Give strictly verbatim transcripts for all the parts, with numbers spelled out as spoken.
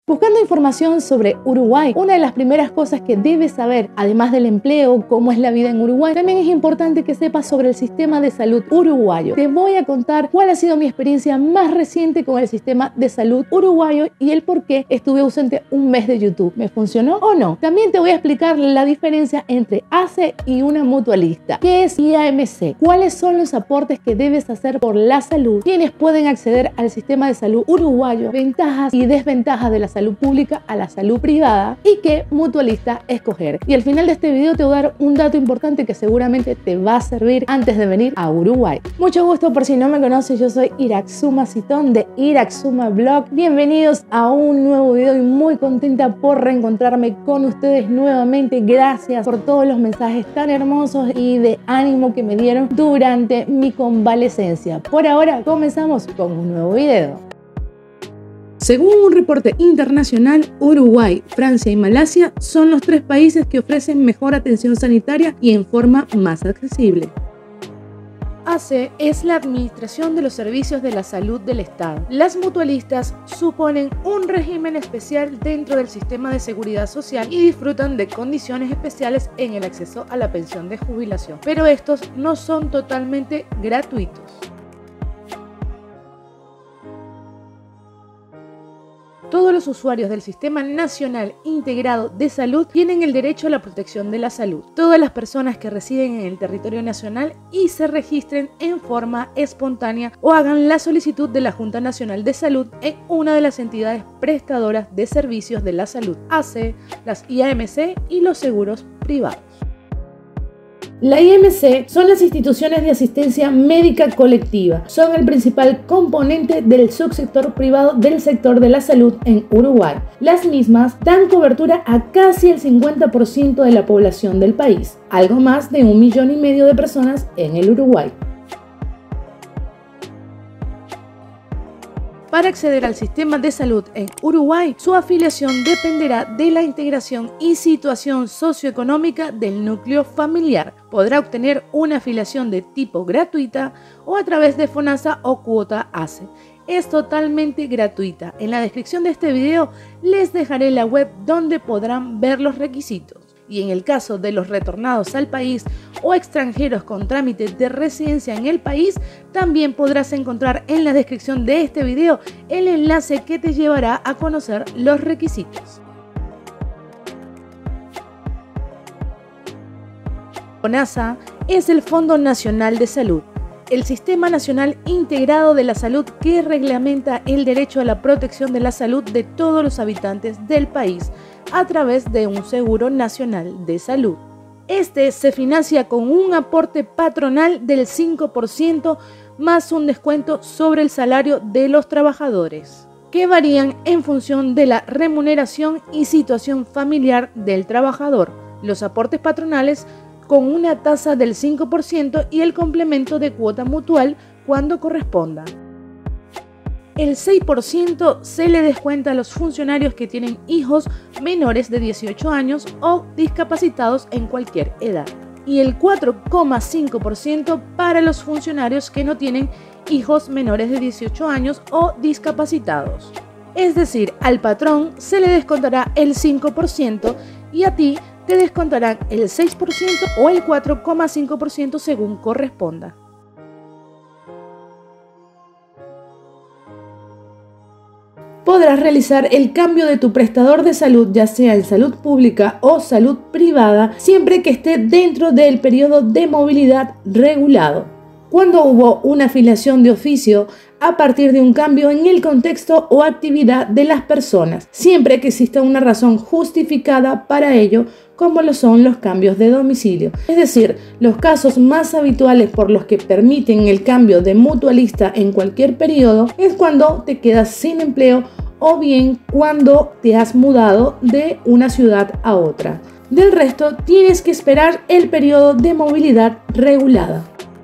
Buscando información sobre Uruguay, una de las primeras cosas que debes saber, además del empleo, cómo es la vida en Uruguay, también es importante que sepas sobre el sistema de salud uruguayo. Te voy a contar cuál ha sido mi experiencia más reciente con el sistema de salud uruguayo y el por qué estuve ausente un mes de YouTube. ¿Me funcionó o no? También te voy a explicar la diferencia entre A C E y una mutualista. ¿Qué es I A M C? ¿Cuáles son los aportes que debes hacer por la salud? ¿Quiénes pueden acceder al sistema de salud uruguayo? Ventajas y desventajas de la salud salud pública a la salud privada y qué mutualista escoger. Y al final de este video te voy a dar un dato importante que seguramente te va a servir antes de venir a Uruguay. Mucho gusto, por si no me conoces, yo soy Iraxuma Citón de Iraxuma Blog. Bienvenidos a un nuevo video y muy contenta por reencontrarme con ustedes nuevamente. Gracias por todos los mensajes tan hermosos y de ánimo que me dieron durante mi convalecencia. Por ahora comenzamos con un nuevo video. Según un reporte internacional, Uruguay, Francia y Malasia son los tres países que ofrecen mejor atención sanitaria y en forma más accesible. A C E es la Administración de los Servicios de la Salud del Estado. Las mutualistas suponen un régimen especial dentro del sistema de seguridad social y disfrutan de condiciones especiales en el acceso a la pensión de jubilación, pero estos no son totalmente gratuitos. Todos los usuarios del Sistema Nacional Integrado de Salud tienen el derecho a la protección de la salud. Todas las personas que residen en el territorio nacional y se registren en forma espontánea o hagan la solicitud de la Junta Nacional de Salud en una de las entidades prestadoras de servicios de la salud, A C E, las I A M C y los seguros privados. La I A M C son las instituciones de asistencia médica colectiva. Son el principal componente del subsector privado del sector de la salud en Uruguay. Las mismas dan cobertura a casi el cincuenta por ciento de la población del país, algo más de un millón y medio de personas en el Uruguay. Para acceder al sistema de salud en Uruguay, su afiliación dependerá de la integración y situación socioeconómica del núcleo familiar. Podrá obtener una afiliación de tipo gratuita o a través de FONASA o cuota A C E. Es totalmente gratuita. En la descripción de este video les dejaré la web donde podrán ver los requisitos. Y en el caso de los retornados al país o extranjeros con trámite de residencia en el país, también podrás encontrar en la descripción de este video el enlace que te llevará a conocer los requisitos. FONASA es el Fondo Nacional de Salud, el Sistema Nacional Integrado de la Salud que reglamenta el derecho a la protección de la salud de todos los habitantes del país a través de un seguro nacional de salud. Este se financia con un aporte patronal del cinco por ciento más un descuento sobre el salario de los trabajadores, que varían en función de la remuneración y situación familiar del trabajador. Los aportes patronales con una tasa del cinco por ciento y el complemento de cuota mutual cuando corresponda. El seis por ciento se le descuenta a los funcionarios que tienen hijos menores de dieciocho años o discapacitados en cualquier edad. Y el cuatro coma cinco por ciento para los funcionarios que no tienen hijos menores de dieciocho años o discapacitados. Es decir, al patrón se le descontará el cinco por ciento y a ti te descontarán el seis por ciento o el cuatro coma cinco por ciento según corresponda. Podrás realizar el cambio de tu prestador de salud, ya sea en salud pública o salud privada, siempre que esté dentro del periodo de movilidad regulado. Cuando hubo una afiliación de oficio a partir de un cambio en el contexto o actividad de las personas, siempre que exista una razón justificada para ello, como lo son los cambios de domicilio. Es decir, los casos más habituales por los que permiten el cambio de mutualista en cualquier periodo es cuando te quedas sin empleo o bien cuando te has mudado de una ciudad a otra. Del resto, tienes que esperar el periodo de movilidad regulada.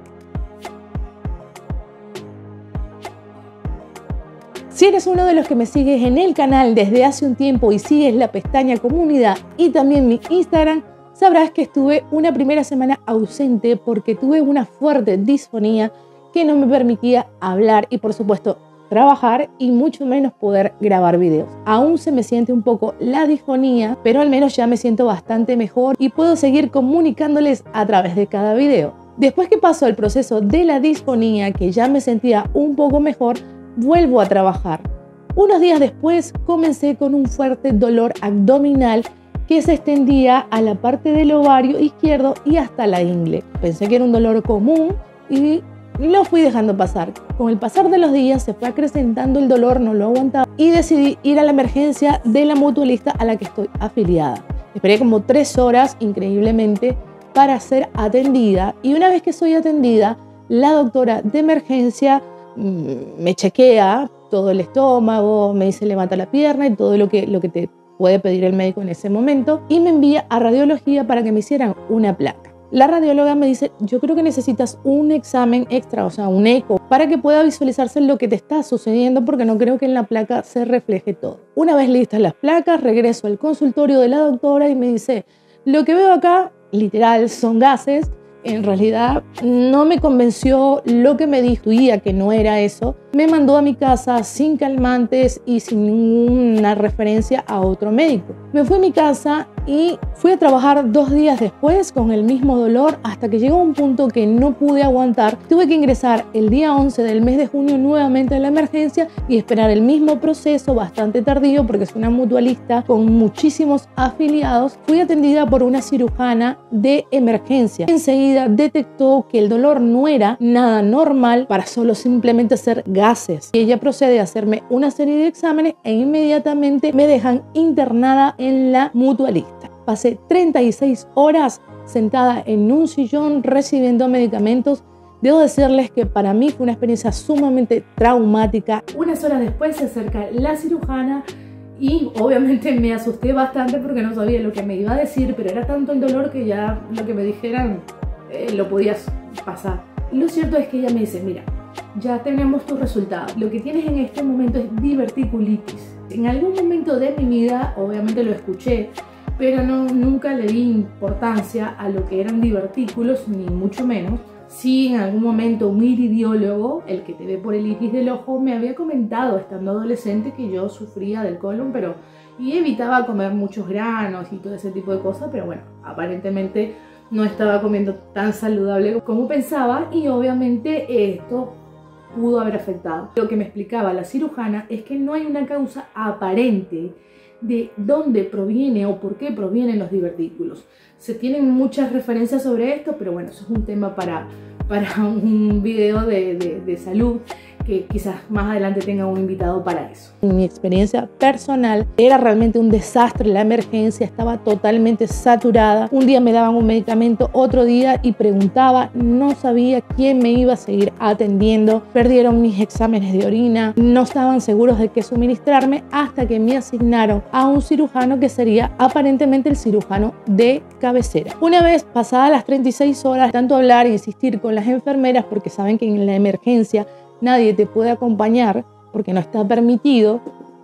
Si eres uno de los que me sigues en el canal desde hace un tiempo y sigues la pestaña comunidad y también mi Instagram, sabrás que estuve una primera semana ausente porque tuve una fuerte disfonía que no me permitía hablar y por supuesto trabajar y mucho menos poder grabar videos. Aún se me siente un poco la disfonía, pero al menos ya me siento bastante mejor y puedo seguir comunicándoles a través de cada video. Después que pasó el proceso de la disfonía, que ya me sentía un poco mejor, vuelvo a trabajar. Unos días después comencé con un fuerte dolor abdominal que se extendía a la parte del ovario izquierdo y hasta la ingle. Pensé que era un dolor común y lo fui dejando pasar. Con el pasar de los días se fue acrecentando el dolor, no lo aguantaba y decidí ir a la emergencia de la mutualista a la que estoy afiliada. Esperé como tres horas, increíblemente, para ser atendida, y una vez que soy atendida, la doctora de emergencia mmm, me chequea todo el estómago, me dice levanta la pierna y todo lo que, lo que te puede pedir el médico en ese momento, y me envía a radiología para que me hicieran una placa. La radióloga me dice, yo creo que necesitas un examen extra, o sea, un eco, para que pueda visualizarse lo que te está sucediendo, porque no creo que en la placa se refleje todo. Una vez listas las placas, regreso al consultorio de la doctora y me dice, lo que veo acá, literal, son gases. En realidad no me convenció lo que me dijo, intuía que no era eso. Me mandó a mi casa sin calmantes y sin ninguna referencia a otro médico. Me fui a mi casa y fui a trabajar dos días después con el mismo dolor hasta que llegó un punto que no pude aguantar. Tuve que ingresar el día once del mes de junio nuevamente a la emergencia y esperar el mismo proceso bastante tardío porque es una mutualista con muchísimos afiliados. Fui atendida por una cirujana de emergencia. Enseguida detectó que el dolor no era nada normal para solo simplemente ser gases. Y ella procede a hacerme una serie de exámenes e inmediatamente me dejan internada en la mutualista. Pasé treinta y seis horas sentada en un sillón recibiendo medicamentos. Debo decirles que para mí fue una experiencia sumamente traumática. Unas horas después se acerca la cirujana y obviamente me asusté bastante porque no sabía lo que me iba a decir, pero era tanto el dolor que ya lo que me dijeran eh, lo podías pasar. Y lo cierto es que ella me dice, mira, ya tenemos tus resultados. Lo que tienes en este momento es diverticulitis. En algún momento de mi vida, obviamente lo escuché, pero no, nunca le di importancia a lo que eran divertículos, ni mucho menos. Sí, en algún momento un iridiólogo, el que te ve por el iris del ojo, me había comentado estando adolescente que yo sufría del colon, pero y evitaba comer muchos granos y todo ese tipo de cosas, pero bueno, aparentemente no estaba comiendo tan saludable como pensaba y obviamente esto pudo haber afectado. Lo que me explicaba la cirujana es que no hay una causa aparente de dónde proviene o por qué provienen los divertículos. Se tienen muchas referencias sobre esto, pero bueno, eso es un tema para, para un video de, de, de salud, que quizás más adelante tenga un invitado para eso. En mi experiencia personal era realmente un desastre, la emergencia estaba totalmente saturada. Un día me daban un medicamento, otro día y preguntaba, no sabía quién me iba a seguir atendiendo. Perdieron mis exámenes de orina, no estaban seguros de qué suministrarme hasta que me asignaron a un cirujano que sería aparentemente el cirujano de cabecera. Una vez pasadas las treinta y seis horas, tanto hablar e insistir con las enfermeras porque saben que en la emergencia nadie te puede acompañar porque no está permitido,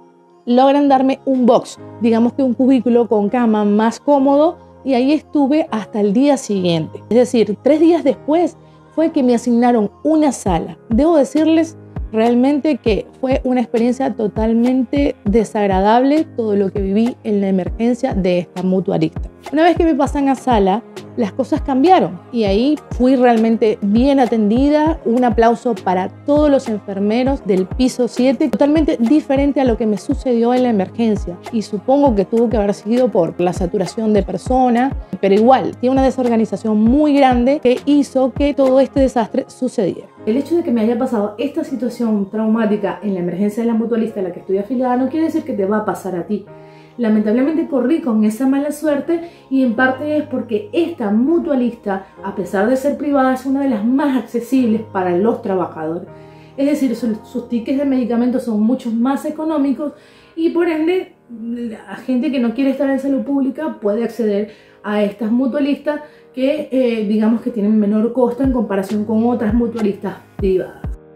logran darme un box, digamos que un cubículo con cama más cómodo, y ahí estuve hasta el día siguiente. Es decir, tres días después fue que me asignaron una sala. Debo decirles realmente que fue una experiencia totalmente desagradable todo lo que viví en la emergencia de esta mutualista. Una vez que me pasan a sala, las cosas cambiaron y ahí fui realmente bien atendida. Un aplauso para todos los enfermeros del piso siete, totalmente diferente a lo que me sucedió en la emergencia, y supongo que tuvo que haber sido por la saturación de personas, pero igual tiene una desorganización muy grande que hizo que todo este desastre sucediera. El hecho de que me haya pasado esta situación traumática en la emergencia de la mutualista a la que estoy afiliada no quiere decir que te va a pasar a ti. Lamentablemente corrí con esa mala suerte y en parte es porque esta mutualista, a pesar de ser privada, es una de las más accesibles para los trabajadores. Es decir, sus, sus tickets de medicamentos son mucho más económicos y por ende la gente que no quiere estar en salud pública puede acceder a estas mutualistas que eh, digamos que tienen menor costo en comparación con otras mutualistas privadas.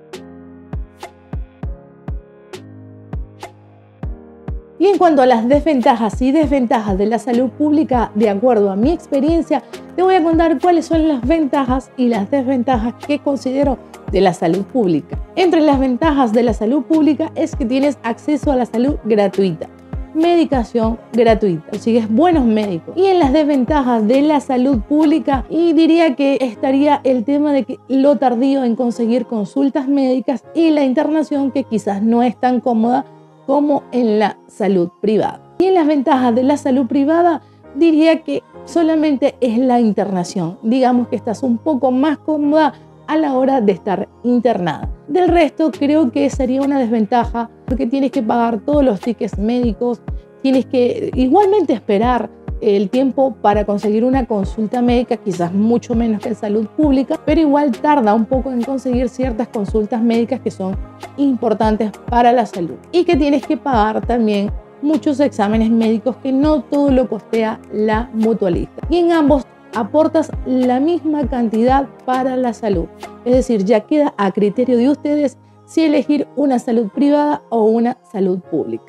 Y en cuanto a las desventajas y desventajas de la salud pública, de acuerdo a mi experiencia, te voy a contar cuáles son las ventajas y las desventajas que considero de la salud pública. Entre las ventajas de la salud pública es que tienes acceso a la salud gratuita, medicación gratuita, consigues buenos médicos. Y en las desventajas de la salud pública, y diría que estaría el tema de que lo tardío en conseguir consultas médicas y la internación, que quizás no es tan cómoda como en la salud privada. Y en las ventajas de la salud privada, diría que solamente es la internación. Digamos que estás un poco más cómoda a la hora de estar internada. Del resto, creo que sería una desventaja porque tienes que pagar todos los tickets médicos, tienes que igualmente esperar el tiempo para conseguir una consulta médica, quizás mucho menos que en salud pública, pero igual tarda un poco en conseguir ciertas consultas médicas que son importantes para la salud, y que tienes que pagar también muchos exámenes médicos que no todo lo costea la mutualista. Y en ambos aportas la misma cantidad para la salud. Es decir, ya queda a criterio de ustedes si elegir una salud privada o una salud pública.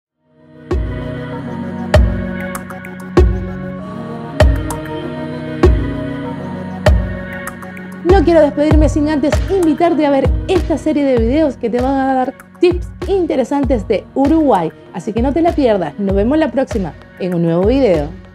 No quiero despedirme sin antes invitarte a ver esta serie de videos que te van a dar tips interesantes de Uruguay. Así que no te la pierdas. Nos vemos la próxima en un nuevo video.